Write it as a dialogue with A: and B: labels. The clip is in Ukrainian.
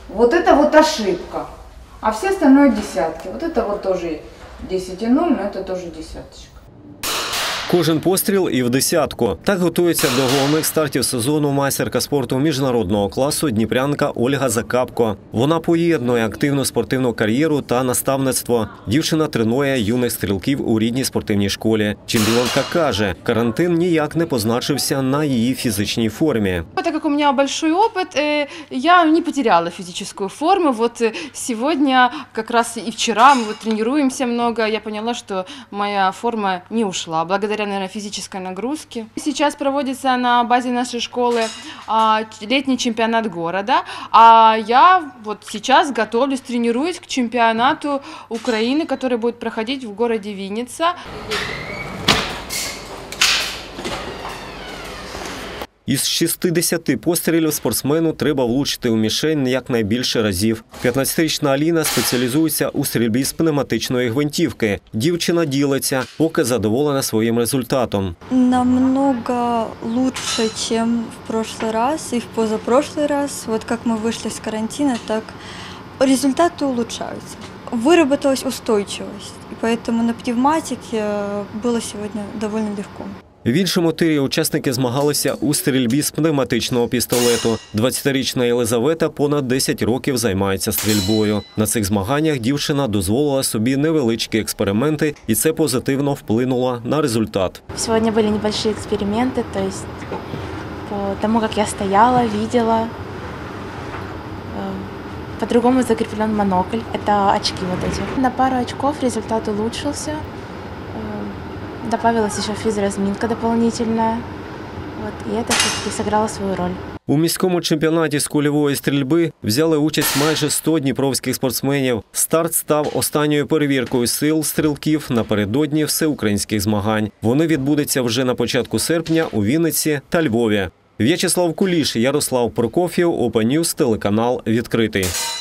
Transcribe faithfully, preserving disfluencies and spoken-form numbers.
A: Вот это вот ошибка. А все остальное десятки. Вот это вот тоже десять и ноль, но это тоже десяточка.
B: Кожен постріл і в десятку. Так готується до головних стартів сезону майстерка спорту міжнародного класу дніпрянка Ольга Закапко. Вона поєднує активну спортивну кар'єру та наставництво. Дівчина тренує юних стрілків у рідній спортивній школі. Чемпіонка каже, карантин ніяк не позначився на її фізичній формі.
C: Так как у меня большой опыт, я не потеряла физическую форму. Вот сегодня, как раз и вчера, мы вот тренируемся много, я поняла, что моя форма не ушла, благодаря, наверное, физической нагрузке. Сейчас проводится на базе нашей школы летний чемпионат города, а я вот сейчас готовлюсь, тренируюсь к чемпионату Украины, который будет проходить в городе Винница.
B: Із шістдесяти пострілів спортсмену треба влучити у мішень якнайбільше разів. п'ятнадцятирічна Аліна спеціалізується у стрільбі з пневматичної гвинтівки. Дівчина ділиться, поки задоволена своїм результатом.
D: Намного лучше, ніж в прошлый раз і в позапрошлый раз. Вот как мы вышли с карантина, так результаты улучшаются. Выработалась устойчивость, и поэтому на пневматике было сегодня довольно легко.
B: В іншому тирі учасники змагалися у стрільбі з пневматичного пістолету. двадцятирічна Єлизавета понад десять років займається стрільбою. На цих змаганнях дівчина дозволила собі невеличкі експерименти, і це позитивно вплинуло на результат.
E: Сьогодні були невеличкі експерименти, тобто по тому, як я стояла, бачила, по-другому закреплен монокль, це очки вот эти. На пару очков результат улучшился. Добавилась еще физразминка дополнительная, вот, и это все-таки сыграло свою роль.
B: У міському чемпіонаті з кульової стрільби взяли участь майже сто дніпровських спортсменів. Старт став останньою перевіркою сил стрілків напередодні всеукраїнських змагань. Вони відбудуться вже на початку серпня у Вінниці та Львові. В'ячеслав Куліш, Ярослав Прокоф'єв, Open News, телеканал «Відкритий».